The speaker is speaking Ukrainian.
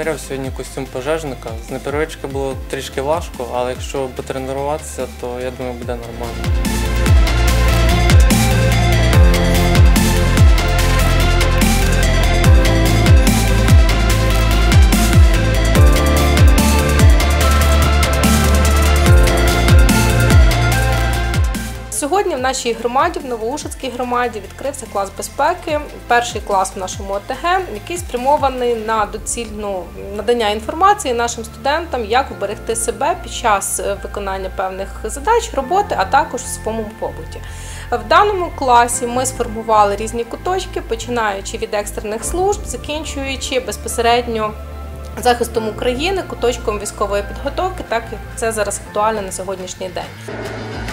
приміряв сьогодні костюм пожежника. З непривички було трішки важко, але якщо потренуватися, то я думаю, буде нормально. Сьогодні в нашій громаді, в Новоушицькій громаді, відкрився клас безпеки, перший клас в нашому ОТГ, який спрямований на доцільне надання інформації нашим студентам, як вберегти себе під час виконання певних задач, роботи, а також в своєму побуті. В даному класі ми сформували різні куточки, починаючи від екстрених служб, закінчуючи безпосередньо захистом України, куточком військової підготовки, так як це зараз актуально на сьогоднішній день.